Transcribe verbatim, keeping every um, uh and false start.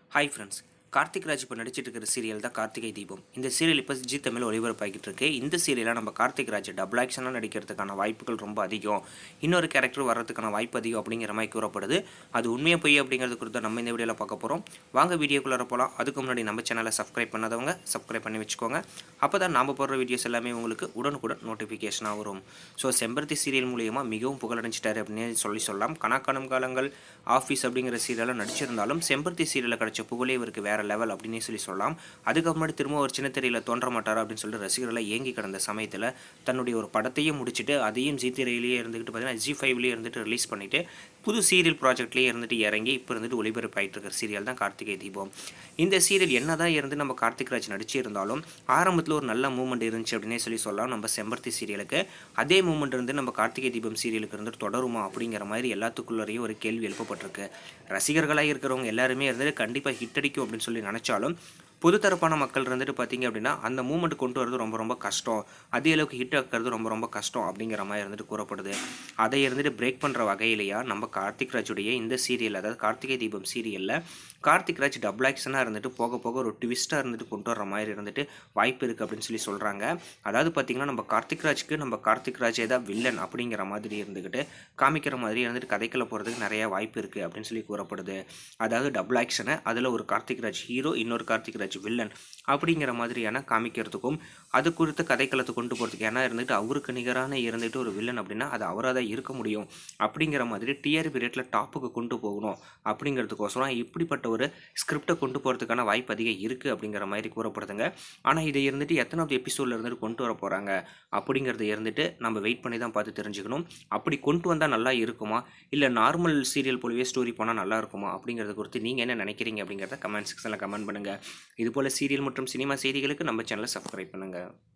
Hi friends. Karthik Raj இப்போ நடிச்சிட்டு இருக்கிற சீரியல் தான் கார்த்திகை தீபம். இந்த சீரியல் இப்போ ஜி தமிழ் ஒளிபரப்பாகிட்டு இருக்கு. இந்த சீரியலாக நம்ம கார்த்திக் ராஜ் டபுள் ஆக்ஷனாக நடிக்கிறதுக்கான வாய்ப்புகள் ரொம்ப அதிகம். இன்னொரு கேரக்டர் வர்றதுக்கான வாய்ப்பு அதிகம் அப்படிங்கிற மாதிரி கூறப்படுது. அது உண்மையாக போய் அப்படிங்கிறது குறித்து நம்ம இந்த வீடியோவில் பார்க்க போகிறோம். வாங்க வீடியோக்குள்ளே போகலாம். அதுக்கு முன்னாடி நம்ம சேனலை சப்ஸ்கிரைப் பண்ணாதவங்க சப்ஸ்கிரைப் பண்ணி வச்சுக்கோங்க. அப்போ தான் நாம் போடுற வீடியோஸ் எல்லாமே உங்களுக்கு உடனுக்குடன் நோட்டிஃபிகேஷனாக வரும். ஸோ செம்பருத்தி சீரியல் மூலியமாக மிகவும் புகழடைஞ்சிட்டாரு அப்படின்னு சொல்லி சொல்லலாம். கணக்கானம் காலங்கள் ஆஃபீஸ் அப்படிங்கிற சீரியலில் நடிச்சிருந்தாலும் செம்பருத்தி சீரியலில் கிடைச்ச புகழே இவருக்கு வேற லெவல் அப்படின்னு சொல்லி சொல்லலாம். அதுக்கு முன்னாடி திரும்ப ஒரு சின்ன திரையில் தோன்ற மாட்டாரா அப்படின்னு சொல்லிட்டு ரசிகர்களை ஏங்கி கிடந்த சமயத்தில் தன்னுடைய ஒரு படத்தையும் முடிச்சுட்டு அதையும் ஜி திரையிலேயே இருந்துக்கிட்டு பார்த்தீங்கன்னா ஜி ஃபைவ்லேயே இருந்துட்டு ரிலீஸ் பண்ணிட்டு புது சீரியல் ப்ராஜெக்ட்லேயே இருந்துட்டு இறங்கி இப்போ இருந்துட்டு ஒளிபரப்பாயிட்டு இருக்கிற சீரியல் தான் கார்த்திகை தீபம். இந்த சீரியல் என்னதான் இருந்து நம்ம கார்த்திக் ராஜ் நடிச்சிருந்தாலும் ஆரம்பத்தில் ஒரு நல்ல மூமெண்ட் இருந்துச்சு அப்படின்னே சொல்லி சொல்லலாம். நம்ம செம்பருத்தி சீரியலுக்கு அதே மூமெண்ட் இருந்து நம்ம கார்த்திகை தீபம் சீரியலுக்கு இருந்துட்டு தொடருமா அப்படிங்கிற மாதிரி எல்லாத்துக்குள்ளேயும் ஒரு கேள்வி எழுப்பப்பட்டிருக்கு. ரசிகர்களாக இருக்கிறவங்க எல்லாருமே இருந்துட்டு கண்டிப்பாக ஹிட் அடிக்கும் அப்படின்னு சொல்லி நினச்சாலும் பொதுத்தரப்பான மக்கள் இருந்துட்டு பார்த்தீங்க அப்படின்னா அந்த மூமெண்ட் கொண்டு வரது ரொம்ப ரொம்ப கஷ்டம், அதே அளவுக்கு ஹிட் ஆக்கிறது ரொம்ப ரொம்ப கஷ்டம் அப்படிங்கிற மாதிரி இருந்துட்டு கூறப்படுது. அதை இருந்துட்டு பிரேக் பண்ணுற வகையிலையா நம்ம கார்த்திக் ராஜுடைய இந்த சீரியல், அதாவது கார்த்திகை தீபம் சீரியலில் கார்த்திக் ராஜ் டபுள் ஆக்ஷனாக இருந்துட்டு போக போக ஒரு ட்விஸ்ட்டாக இருந்துட்டு கொண்டு வர மாதிரி இருந்துட்டு வாய்ப்பு இருக்குது அப்படின்னு சொல்லி சொல்கிறாங்க. அதாவது பார்த்திங்கன்னா நம்ம கார்த்திக் ராஜ்க்கு நம்ம கார்த்திக் ராஜ் ஏதாவது வில்லன் அப்படிங்கிற மாதிரி இருந்துக்கிட்டு காமிக்கிற மாதிரி இருந்துட்டு கதைக்குள்ள போகிறதுக்கு நிறையா வாய்ப்பு இருக்குது அப்படின்னு சொல்லி கூறப்படுது. அதாவது டபுள் ஆக்ஷனை அதில் ஒரு கார்த்திக் ராஜ் ஹீரோ, இன்னொரு கார்த்திக் ராஜ் வில்லன் அப்படிங்கிற மாதிரியான காமிக்கிறதுக்கும் அது குறித்த கதைக்களத்தை கொண்டு போகிறதுக்கு ஏன்னா இருந்துட்டு அவருக்கு நிகரான இருந்துட்டு ஒரு வில்லன் அப்படின்னா அது அவராக தான் இருக்க முடியும் அப்படிங்கிற மாதிரி டிஆர்பி ரேட்டில் டாப்புக்கு கொண்டு போகணும் அப்படிங்கிறதுக்கோசரம் இப்படிப்பட்ட ஒரு ஸ்கிரிப்டை கொண்டு போகிறதுக்கான வாய்ப்பு அதிகம் இருக்குது அப்படிங்கிற மாதிரி கூறப்படுதுங்க. ஆனால் இதை இருந்துட்டு எத்தனாவது எபிசோடில் இருந்துட்டு கொண்டு வர போகிறாங்க அப்படிங்கிறத இருந்துட்டு நம்ம வெயிட் பண்ணி தான் பார்த்து தெரிஞ்சுக்கணும். அப்படி கொண்டு வந்தால் நல்லா இருக்குமா, இல்லை நார்மல் சீரியல் போலவே ஸ்டோரி போனால் நல்லா இருக்குமா அப்படிங்கிறத குறித்து நீங்கள் என்ன நினைக்கிறீங்க அப்படிங்கிறத கமெண்ட் செக்ஷனில் கமெண்ட் பண்ணுங்கள். இதுபோல் சீரியல் மற்றும் சினிமா செய்திகளுக்கு நம்ம சேனலை சப்ஸ்கிரைப் பண்ணுங்கள்.